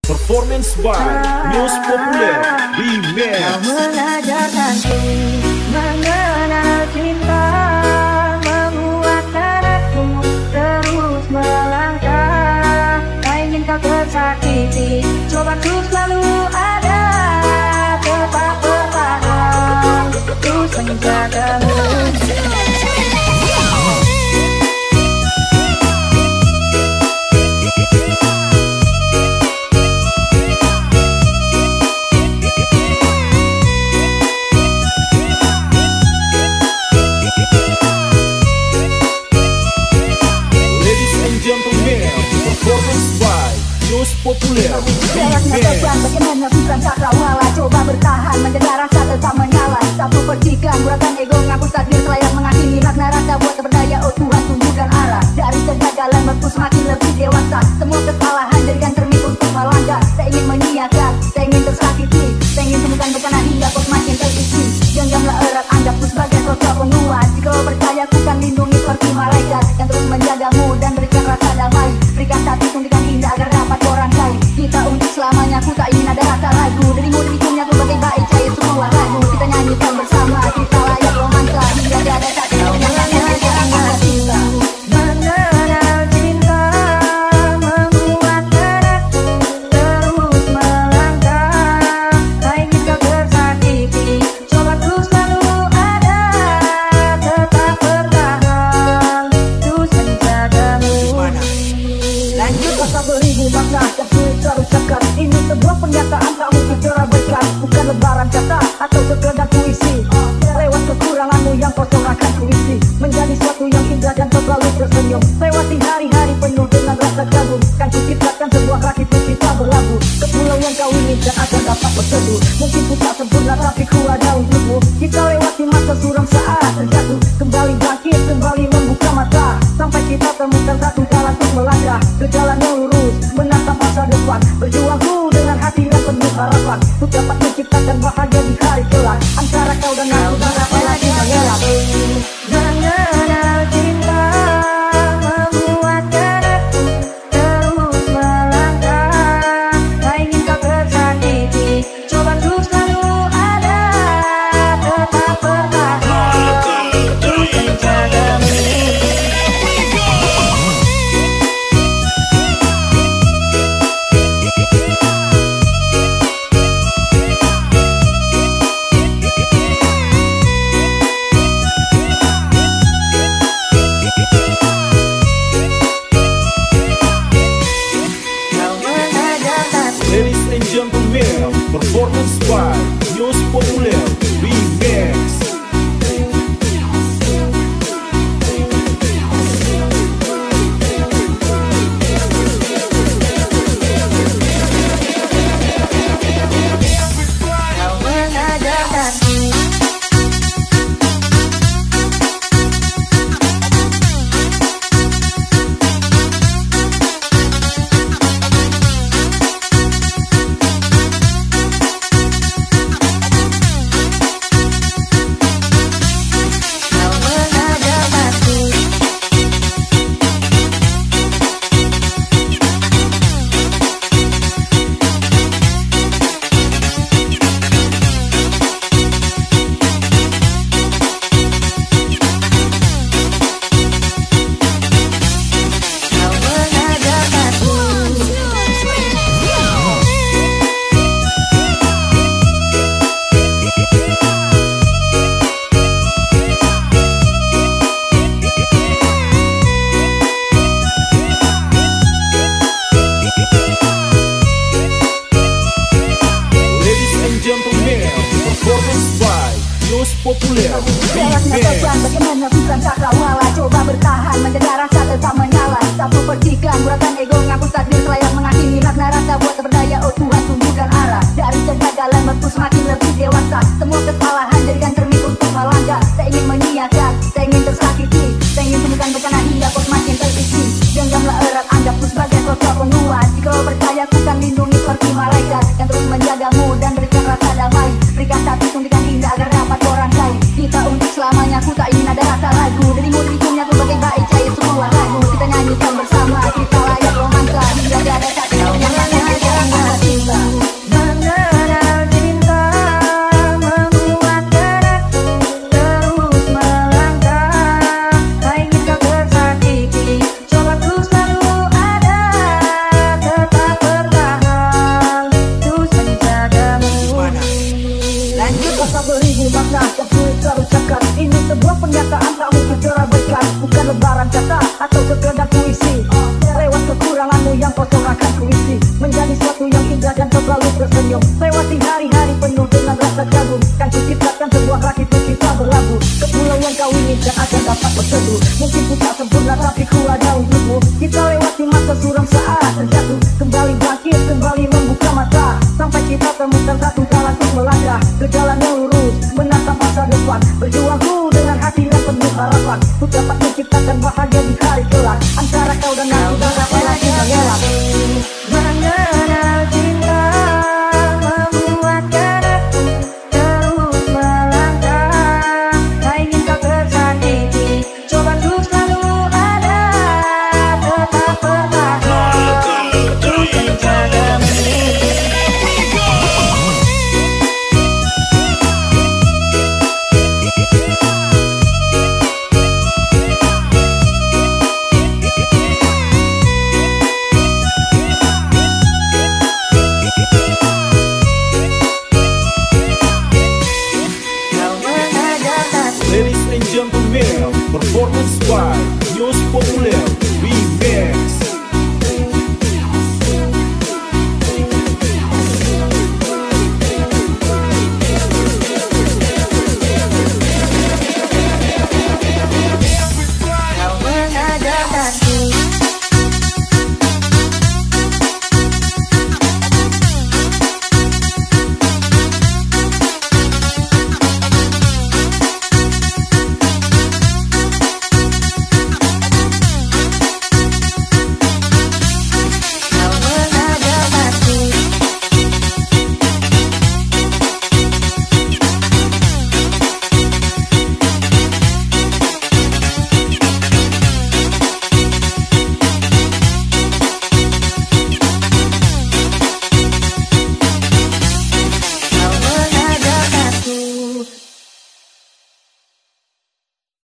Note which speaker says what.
Speaker 1: Performance by News Populer Remix.
Speaker 2: Kau mengajarkanku mengenal cinta, membuatkan aku terus melangkah. Tak ingin kau tersakiti, coba ku selalu ada, tetap bertahan, terus menjagamu.
Speaker 1: Populer
Speaker 2: bagaimana bukan cakrawala, coba bertahan menjaga rasa tetap menyala. Satu percikan guratan ego ngaku takdir selayak mengakhiri makna rasa buat berdaya. Oh Tuhan tunjukkan arah dari kegagalan aku semakin lebih dewasa. Semua kesalahan jadikan cermin untuk melangkah. Tak ingin menyiakan, tak ingin tersakiti, tak ingin temukan bencana hingga kau semakin terisi. Genggamlah erat, anggapku sebagai sosok penguat. Jika kau percaya ku kan lindungi seperti malaikat yang terus menjagamu dan berikan rasa damai. Berikan satu suntikan indah agar dapat orang kita untuk selamanya. Ku tak ingin ada rasa ragu, dirimu dirinya ku bagai baik cair semua lagu. Kita nyanyikan bersama, kita layak romansa hingga ada satu yang mengenal cinta. Mengenal cinta membuatkan aku terus melangkah. Tak ingin kau tersakiti, coba ku selalu ada, tetap bertahan, terus menjagamu. Lanjut kata beribu makna yang sulit terucapkan. Ini sebuah pernyataan tak mungkin terabaikan. Bukan lebaran kata atau sekedar puisi. Lewat kekuranganmu yang kosong akan kuisi menjadi suatu yang indah dan kau selalu tersenyum. Lewati hari-hari penuh dengan rasa kagum, kan kuciptakan sebuah rakit untuk kita berlabuh ke pulau yang kau inginkan agar dapat berteduh. Mungkin ku tak sempurna tapi ku ada untukmu. Kita lewati masa suram saat terjatuh, kembali bangkit, kembali membuka mata, sampai kita temukan satu jalan untuk melangkah ke jalan yang lurus, menatap masa depan. Berjuangku dengan hati yang penuh harapan, ku dapat menciptakan bahagia di hari kelak. Antara kau dan aku tak apa lagi mengelak. Mengenal cinta membuatkan aku terus melangkah. Tak ingin kau tersakiti, coba ku selalu ada, tetap bertahan, terus menjagamu.
Speaker 1: Ladies and gentlemen, performance by News Populer Remix. Populer Remix.
Speaker 2: Bagaimana bukan cakrawala, coba bertahan menjaga rasa tetap menyala. Satu percikan guratan ego ngaku takdir selayak mengakhiri makna rasa buat berdaya. Oh Tuhan tunjukkan arah dari kegagalan aku semakin lebih dewasa. Semua kesalahan jadikan cermin untuk melangkah. Tak ingin menyiakan, tak ingin tersakiti, tak ingin temukan bencana hingga kau semakin terisi. Genggamlah erat, anggapku sebagai sosok penguat. Jika kau percaya ku kan lindungi seperti malaikat yang terus menjagamu dan berikan rasa damai. Berikan satu suntikan indah agar dapat orang kaya. Kita untuk selamanya, ku tak ingin ada rasa ragu. Dirimu dirinya ku bagai baik cair semua lagu. Kita nyanyikan bersama, kita layak romansa hingga ada satu yang mengenal. Sebuah pernyataan tak mungkin terabaikan, bukan lebaran kata atau sekedar puisi. Lewat kekuranganmu yang kosong akan kuisi menjadi suatu yang indah dan selalu tersenyum. Lewati hari-hari penuh dengan rasa kagum, kan kuciptakan sebuah rakit untuk kita berlabuh ke pulau yang kau inginkan akan dapat berteduh. Mungkin ku tak sempurna tapi ku ada untukmu. Kita lewati masa suram saat terjatuh, kembali bangkit, kembali membuka mata, sampai kita temukan satu jalan untuk melangkah ke jalan yang lurus, menatap masa depan. Berjuangku dengan hati yang penuh harapan, ku dapat menciptakan bahagia di hari kelak.